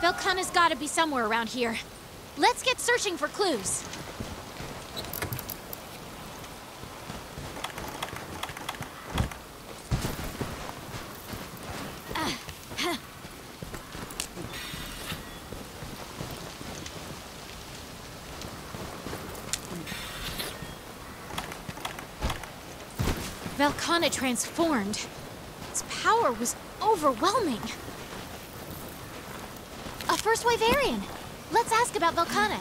Velkhana's gotta be somewhere around here. Let's get searching for clues. Velkhana transformed. Its power was overwhelming. A first wave Aryan. Let's ask about Velkhana.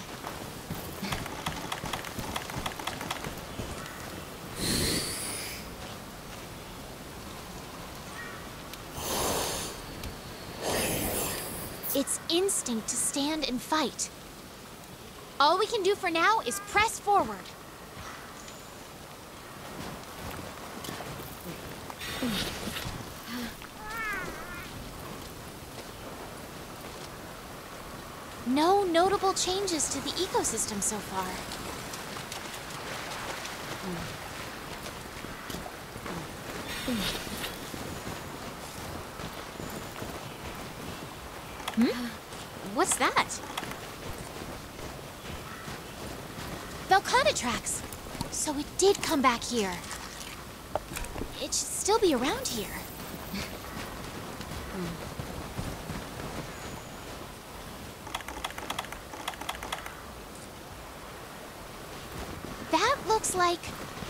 Its instinct to stand and fight. All we can do for now is press forward. No notable changes to the ecosystem so far. What's that? Velkhana tracks! So it did come back here. It should still be around here. That looks like...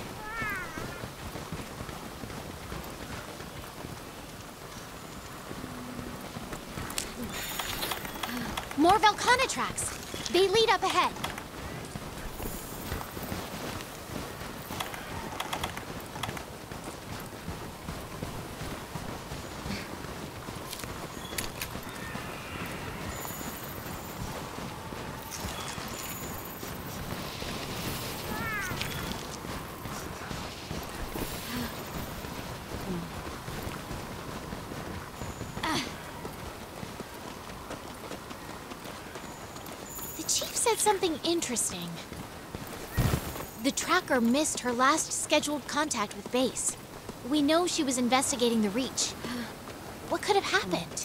more Velkhana tracks. They lead up ahead. Something interesting. The tracker missed her last scheduled contact with base. We know she was investigating the Reach. What could have happened?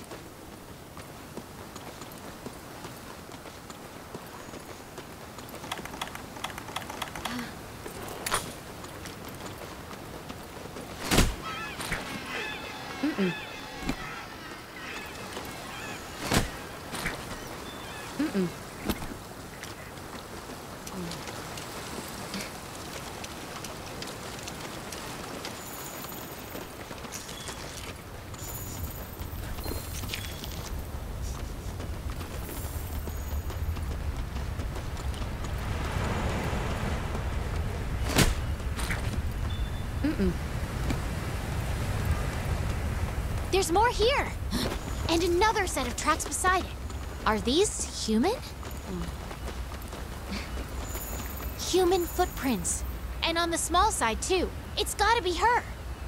There's more here! And another set of tracks beside it. Are these human? Human footprints. And on the small side, too. It's gotta be her!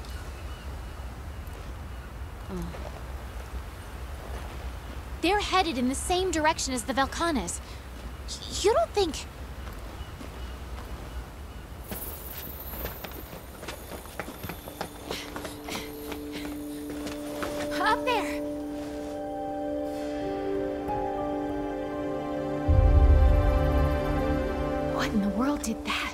They're headed in the same direction as the Velkhanas. You don't think... Up there! What in the world did that?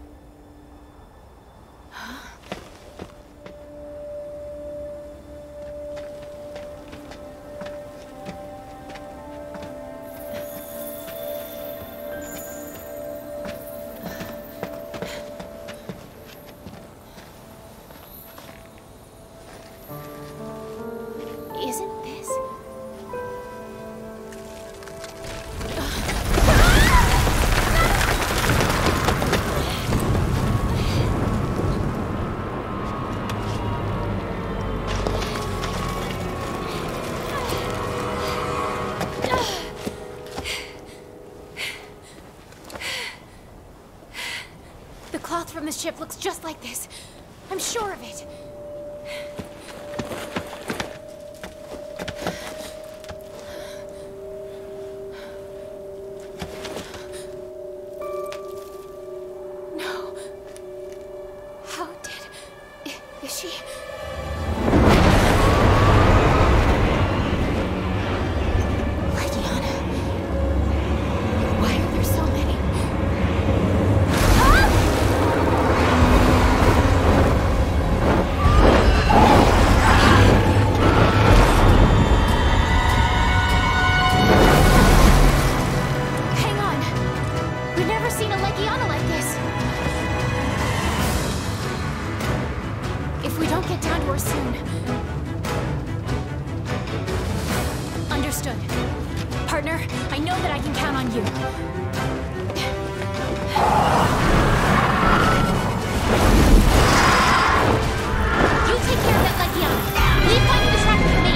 From the ship looks just like this. I'm sure of it. No. How did... Is she... Lydiana. soon. Understood. Partner, I know that I can count on you. You take care of it, Legion. Leave finding the tracker to me.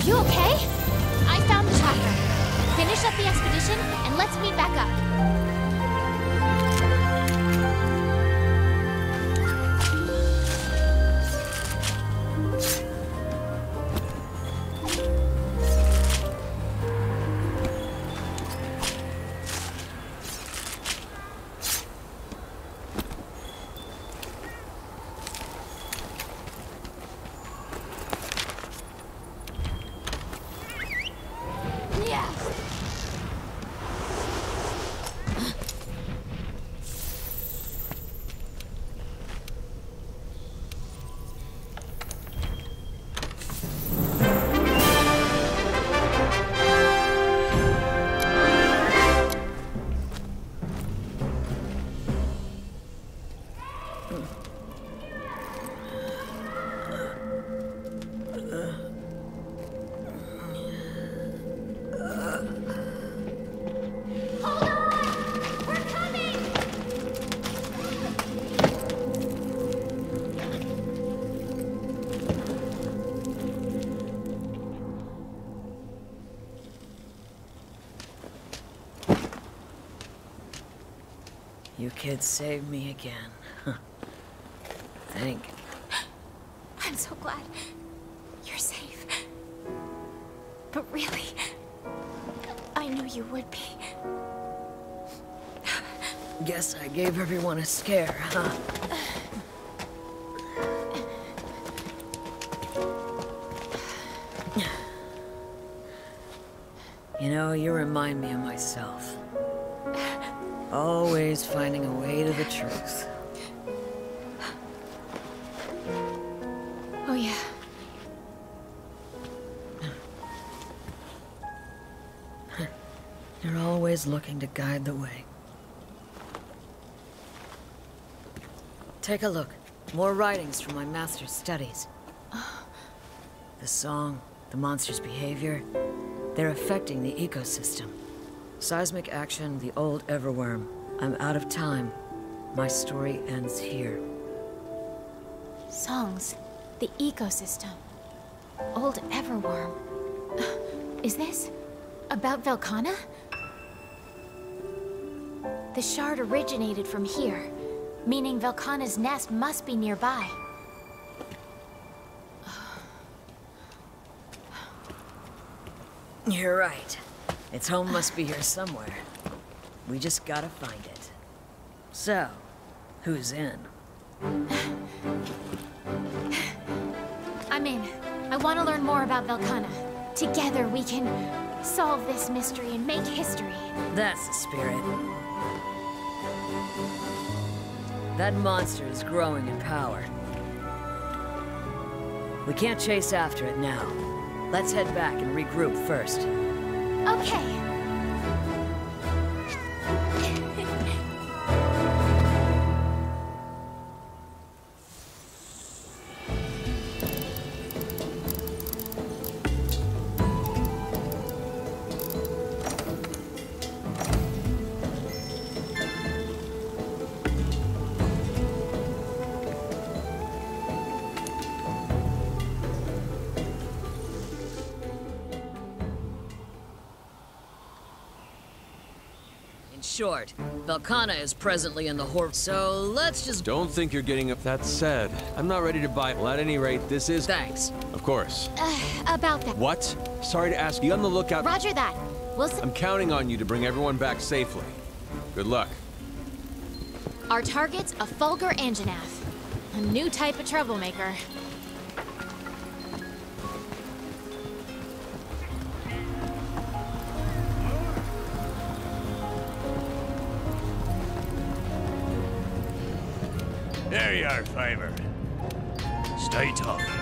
Are you okay? I found the tracker. Finish up the expedition, and let's meet back up. You kids saved me again. Thank you. I'm so glad you're safe. But really, I knew you would be. Guess I gave everyone a scare, huh? You know, you remind me of myself. Always finding a way to the truth. Oh, yeah. You're always looking to guide the way. Take a look. More writings from my master's studies. The song, the monster's behavior, they're affecting the ecosystem. Seismic action, the old Everworm. I'm out of time. My story ends here. Songs, the ecosystem, old Everworm. Is this about Velkhana? The shard originated from here, meaning Velkhana's nest must be nearby. You're right. Its home must be here somewhere. We just gotta find it. So, who's in? I'm in. I want to learn more about Velkhana. Together we can solve this mystery and make history. That's the spirit. That monster is growing in power. We can't chase after it now. Let's head back and regroup first. Okay. Short, Velkhana is presently in the horde, so let's just... Don't think you're getting up. That said, I'm not ready to buy. Well, at any rate, this is... Thanks. Of course. About that. What? Sorry to ask. Be on the lookout. Roger that. We'll see. I'm counting on you to bring everyone back safely. Good luck. Our target's a Fulgur Anjanath, a new type of troublemaker. There you are, Fiver. Stay tough.